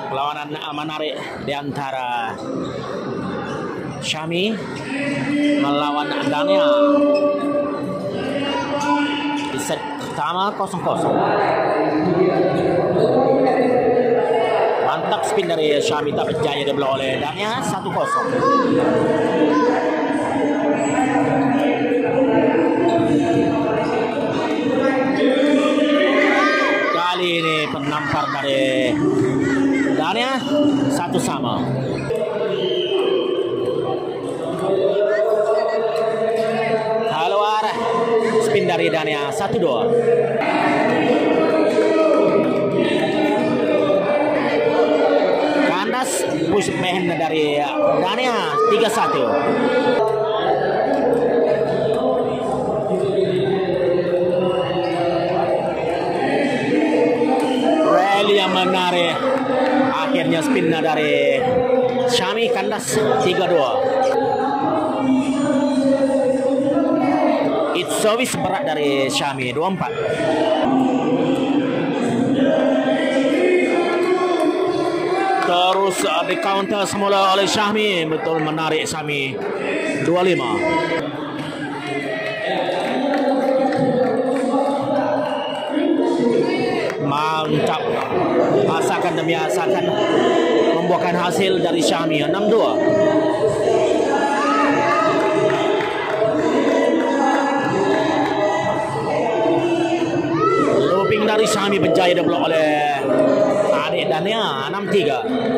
Perlawanan menarik di antara Syami melawan Dania. Di set pertama 0-0. Mantap spin dari Syami, tak berjaya dibelah oleh Dania. 1-0. Kali ini penampar dari Dania 1-1. Keluar spin dari Dania 1-2. Kandas push backhand dari Dania 3-1. Yang menarik, akhirnya spin dari Syami. Kandas 3-2. It's service berat dari Syami 2-4. Terus di counter semula oleh Syami, betul menarik Syami 2-5. Mantap, asakan demi asakan membuahkan hasil dari Syami 6-2. Looping dari Syami berjaya diblok oleh adik Dania 6-3.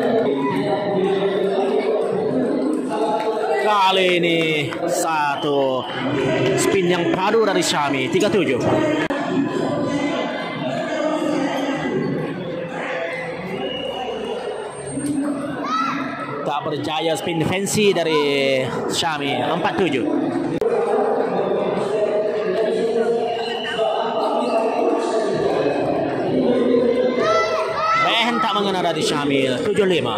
Kali ini satu spin yang padu dari Syami 3-7. Tak berjaya spin defensi dari Syami 4-7. Backhand tak mengena dari Syami 7-5.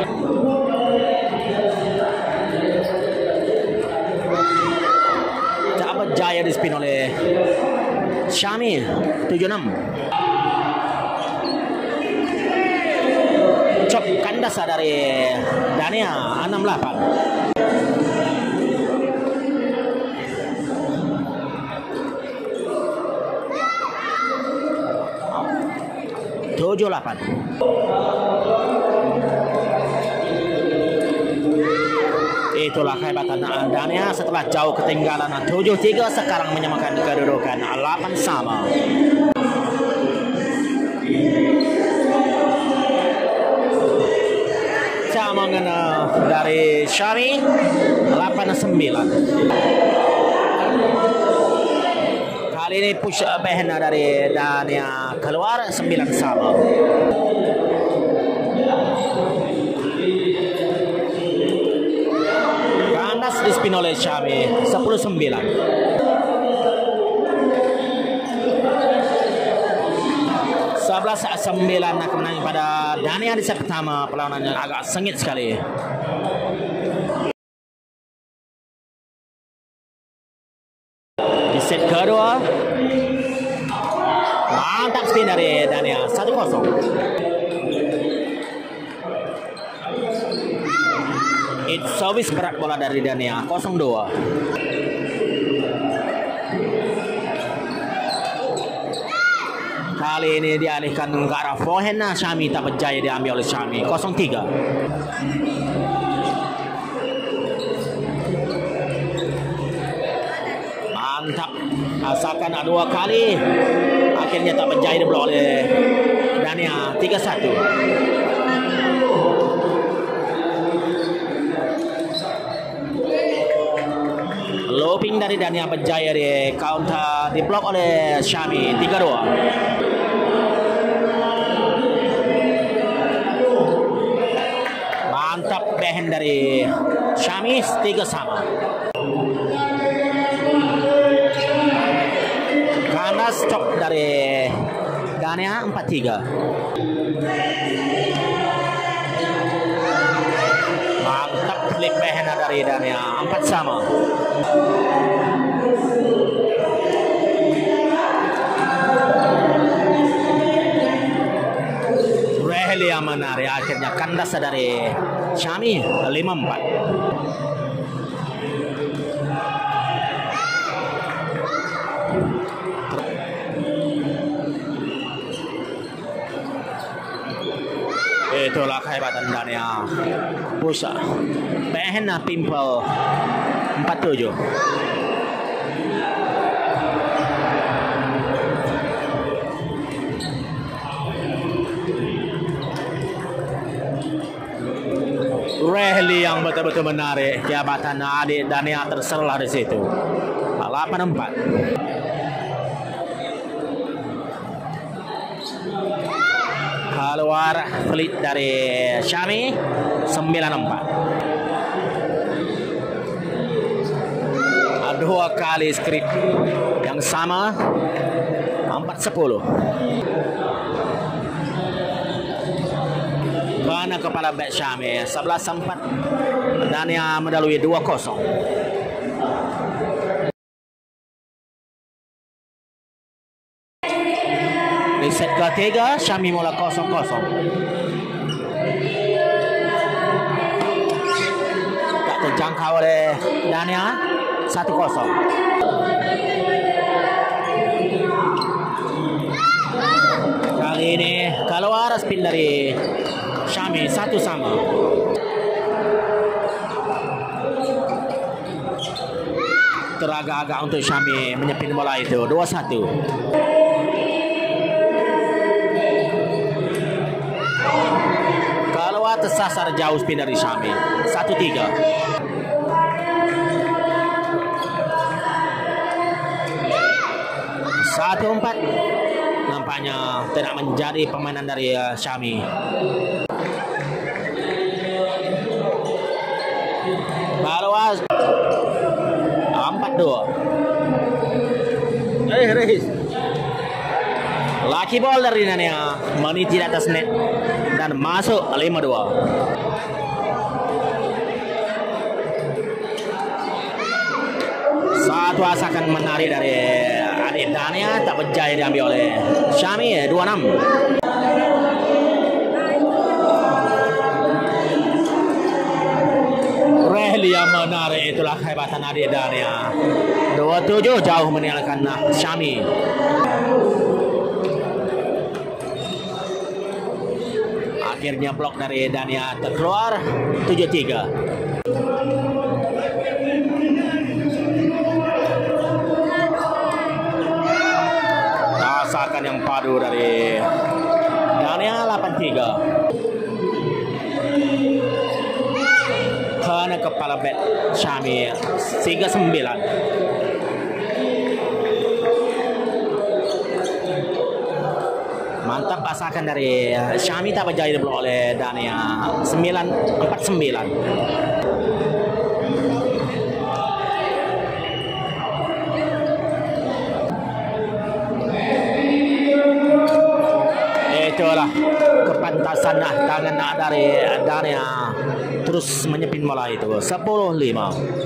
Tak berjaya di spin oleh Syami 7-6. Cop kandas dari Dania 6-8. Itulah kehebatan Dania setelah jauh ketinggalan 7-3, sekarang menyamakan kedudukan 8-sama. Mengena dari Syami 8-9. Kali ini push backhand dari Dania keluar 9-sama. Kandas di spin oleh Syami 10-9. 11-9 kemenangan pada Dania di set pertama. Perlawanannya agak sengit sekali. Di set kedua, mantap spin dari Dania 1-0. It's service berat bola dari Dania 0-2. Kali ini dialihkan ke arah forehand. Syami tak berjaya diambil oleh Syami 0-3. Mantap, asalkan 2 kali, akhirnya tak berjaya diblok oleh Dania 3-1. Looping dari Dania berjaya di counter, diblok oleh Syami 3-2. Mantap backhand dari Syami 3-sama. Kandas stop dari Dania 4-3. Mantap flip backhand dari Dania 4-sama. menarik, akhirnya kandas dari Syami 5-4. Itulah kehebatan Dania. Pusat Behna Pimple 47. Rehli yang betul-betul menarik. Jabatan adik Dania terselah di situ. 8-4. Keluar pelit dari Syami 9-4. Dua kali skrip yang sama 4-10. Bana kepala bek Syami 11-4. Dania mendalui 2-0. Di set ketiga Syami mula 0-0. Tak terjangkau oleh Dania 1-0. Kali ini keluar spin dari Syami 1-1. Teragak-agak untuk Syami menyepin bola itu 2-1. Keluar tersasar jauh spin dari Syami 1-3. Satu 4. Nampaknya tidak menjadi permainan dari Syami. Balas 4-2. Lucky ball dari Dania meniti di atas net dan masuk 5-2. Satu asakan menarik dari adik Dania tak berjaya diambil oleh Syami 2-6. Rehli yang menarik, itulah kehebatan adik Dania. 27 jauh meninggalkan Syami. Akhirnya blok dari Dania terkeluar 7-3. Rasakan yang padu dari Dania 8-3. Karena kepala bet Syami 3-9. Mantap pasakan dari Syami tak berjaya diblok oleh Dania 4-9. Itulah kepantasan tangan dari Dania terus menyepin bola itu 10-5.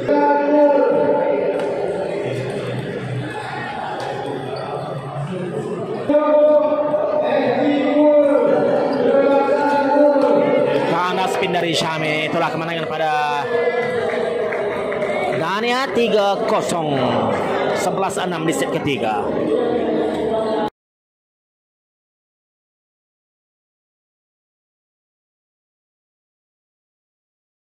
Karena spin dari Syami, itulah kemenangan pada Dania 3-0. 11-6 di set ketiga.